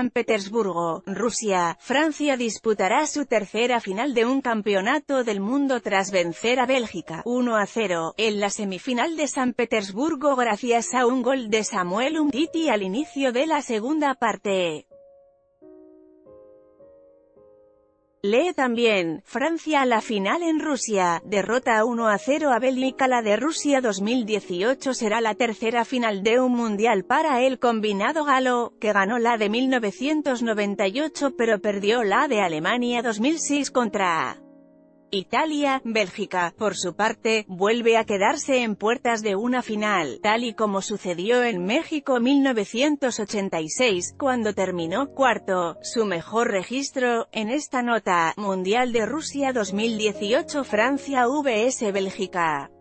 San Petersburgo, Rusia. Francia disputará su tercera final de un campeonato del mundo tras vencer a Bélgica 1-0 en la semifinal de San Petersburgo gracias a un gol de Samuel Umtiti al inicio de la segunda parte. Lee también, Francia a la final en Rusia, derrota 1-0 a Bélgica. La de Rusia 2018 será la tercera final de un mundial para el combinado galo, que ganó la de 1998 pero perdió la de Alemania 2006 contra Italia. Bélgica, por su parte, vuelve a quedarse en puertas de una final, tal y como sucedió en México 1986, cuando terminó cuarto, su mejor registro. En esta nota, Mundial de Rusia 2018 Francia vs Bélgica.